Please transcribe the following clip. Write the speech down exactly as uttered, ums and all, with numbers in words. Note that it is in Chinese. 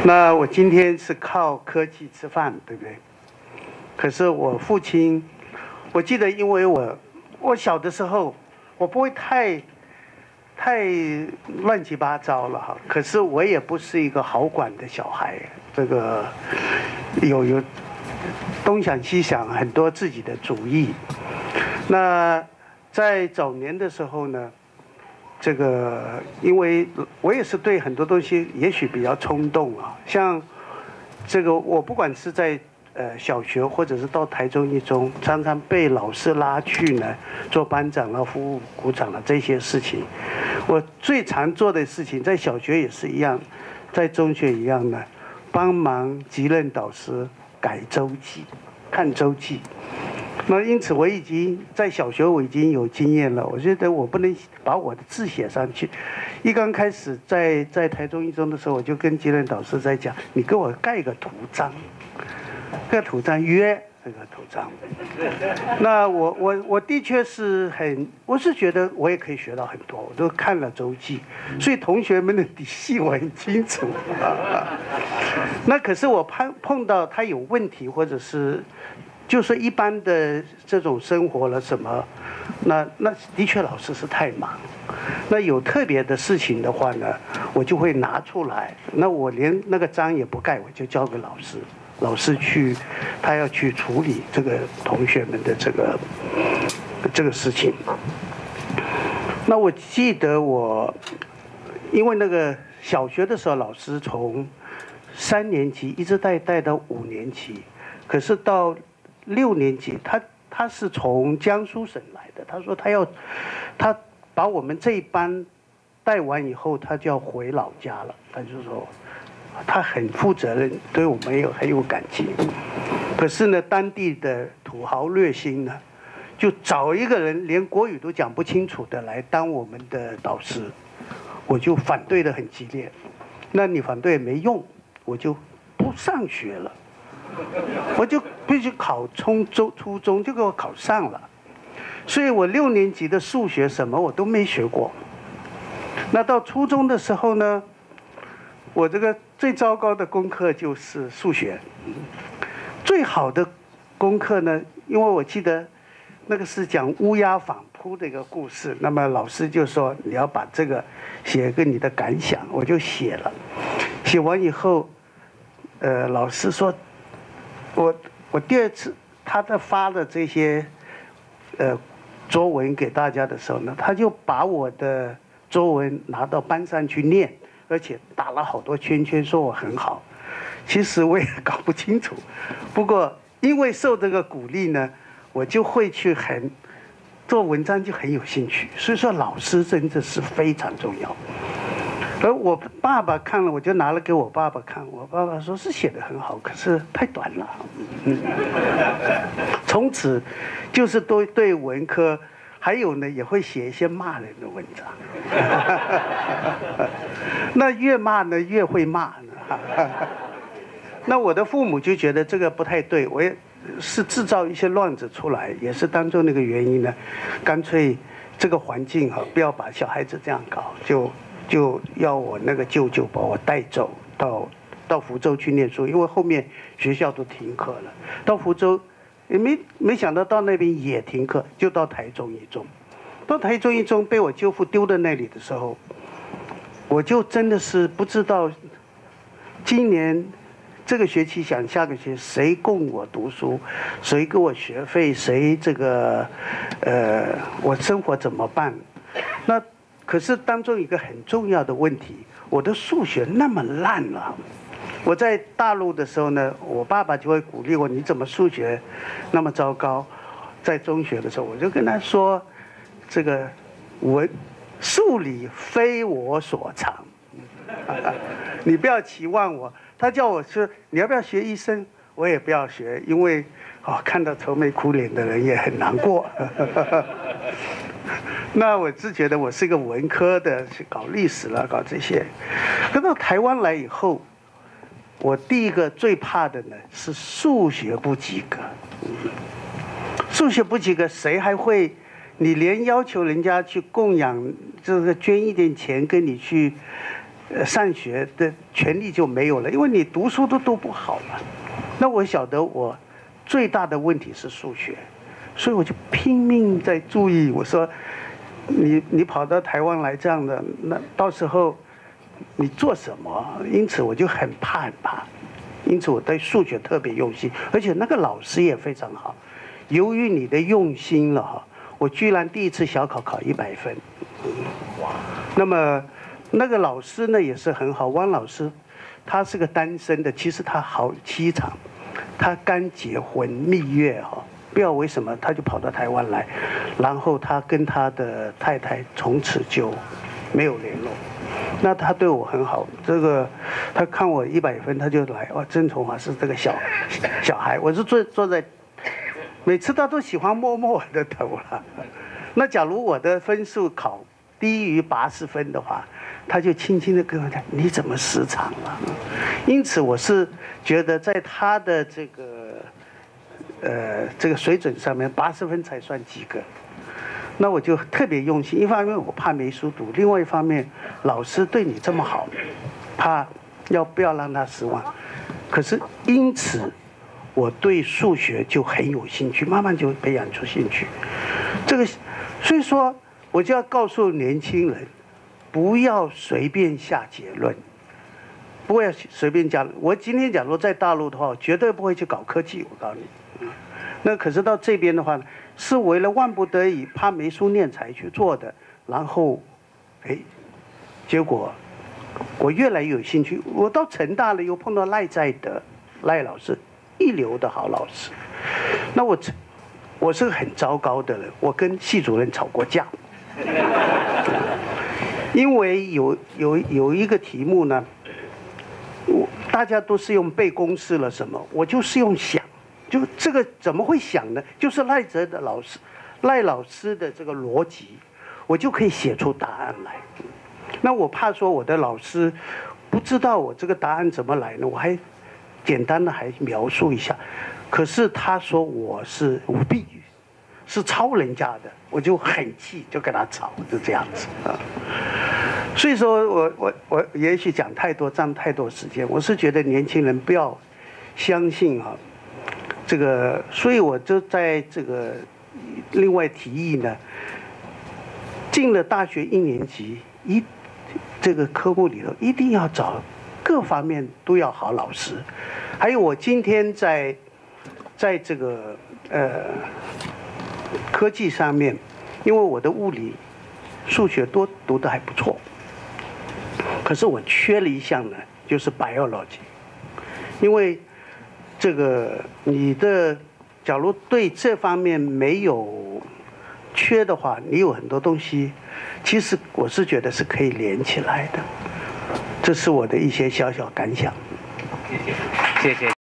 那我今天是靠科技吃饭，对不对？可是我父亲，我记得，因为我我小的时候，我不会太太乱七八糟了哈。可是我也不是一个好管的小孩，这个有有东想西想，很多自己的主意。那在早年的时候呢，这个因为我也是对很多东西也许比较冲动啊，像这个我不管是在呃小学或者是到台中一中，常常被老师拉去呢做班长了、服务股长了这些事情。我最常做的事情，在小学也是一样，在中学一样呢，帮忙级任导师改周记、看周记。那因此我已经在小学我已经有经验了，我觉得我不能把我的字写上去。一刚开始在在台中一中的时候，我就跟级任导师在讲，你给我盖个图章，盖图章约这个图章。那我我我的确是很，我是觉得我也可以学到很多，我都看了周记，所以同学们的底细我很清楚。那可是我碰碰到他有问题，或者是。就是一般的这种生活了什么，那那的确老师是太忙。那有特别的事情的话呢，我就会拿出来。那我连那个章也不盖，我就交给老师，老师去，他要去处理这个同学们的这个这个事情。那我记得我，因为那个小学的时候，老师从三年级一直带带到五年级，可是到六年级，他他是从江苏省来的。他说他要，他把我们这一班带完以后，他就要回老家了。他就说，他很负责任，对我们有很有感情。可是呢，当地的土豪劣绅呢，就找一个人连国语都讲不清楚的来当我们的导师，我就反对得很激烈。那你反对也没用，我就不上学了。我就必须考初中，初中就给我考上了，所以我六年级的数学什么我都没学过。那到初中的时候呢，我这个最糟糕的功课就是数学，最好的功课呢，因为我记得那个是讲乌鸦反扑的一个故事，那么老师就说你要把这个写个你的感想，我就写了，写完以后，呃，老师说。我我第二次他在发的这些呃作文给大家的时候呢，他就把我的作文拿到班上去念，而且打了好多圈圈，说我很好。其实我也搞不清楚，不过因为受这个鼓励呢，我就会去很做文章就很有兴趣。所以说老师真的是非常重要。而我爸爸看了，我就拿了给我爸爸看。我爸爸说是写得很好，可是太短了。嗯，从此就是对对文科，还有呢也会写一些骂人的文章。那越骂呢越会骂呢。那我的父母就觉得这个不太对，我也是制造一些乱子出来，也是当中那个原因呢，干脆这个环境哈，不要把小孩子这样搞，就。就要我那个舅舅把我带走到到福州去念书，因为后面学校都停课了。到福州，也没没想到到那边也停课，就到台中一中。到台中一中被我舅父丢在那里的时候，我就真的是不知道，今年这个学期想下个学期谁供我读书，谁给我学费，谁这个呃我生活怎么办？那。可是当中一个很重要的问题，我的数学那么烂了。我在大陆的时候呢，我爸爸就会鼓励我：你怎么数学那么糟糕？在中学的时候，我就跟他说：这个文数理非我所长，你不要期望我。他叫我说你要不要学医生？我也不要学，因为哦看到愁眉苦脸的人也很难过。那我是觉得我是一个文科的，去搞历史了，搞这些。可到台湾来以后，我第一个最怕的呢是数学不及格。数学不及格，谁还会？你连要求人家去供养，这个捐一点钱跟你去呃上学的权利就没有了，因为你读书都读不好嘛。那我晓得我最大的问题是数学，所以我就拼命在注意。我说，你你跑到台湾来这样的，那到时候你做什么？因此我就很怕很怕，因此我对数学特别用心，而且那个老师也非常好。由于你的用心了哈，我居然第一次小考考一百分。那么那个老师呢也是很好，汪老师，他是个单身的，其实他好凄惨，他刚结婚蜜月哈，不知道为什么他就跑到台湾来，然后他跟他的太太从此就没有联络。那他对我很好，这个他看我一百分，他就来哇，曾崇华是这个小小孩，我是坐坐在，每次他都喜欢摸摸我的头了。那假如我的分数考低于八十分的话，他就轻轻地跟我讲：“你怎么失常了？”因此，我是觉得在他的这个呃这个水准上面，八十分才算及格。那我就特别用心，一方面我怕没书读，另外一方面老师对你这么好，怕要不要让他失望。可是因此，我对数学就很有兴趣，慢慢就培养出兴趣。这个，所以说我就要告诉年轻人，不要随便下结论，不要随便讲。我今天假如在大陆的话，绝对不会去搞科技，我告诉你。那可是到这边的话呢，是为了万不得已，怕没书念才去做的。然后，哎，结果我越来越有兴趣。我到成大了，又碰到赖在德赖老师，一流的好老师。那我我是个很糟糕的人，我跟系主任吵过架，因为有有有一个题目呢，我大家都是用背公式了什么，我就是用想。就这个怎么会想呢？就是赖哲的老师，赖老师的这个逻辑，我就可以写出答案来。那我怕说我的老师不知道我这个答案怎么来呢？我还简单的还描述一下，可是他说我是舞弊，是抄人家的，我就很气，就跟他吵，就这样子啊。所以说我我我也许讲太多，占太多时间，我是觉得年轻人不要相信啊。这个，所以我就在这个另外提议呢，进了大学一年级，一这个科目里头一定要找各方面都要好老师。还有我今天在在这个呃科技上面，因为我的物理、数学都读得还不错，可是我缺了一项呢，就是 biology， 因为这个你的，假如对这方面没有缺的话，你有很多东西，其实我是觉得是可以连起来的。这是我的一些小小感想。 谢谢，谢谢。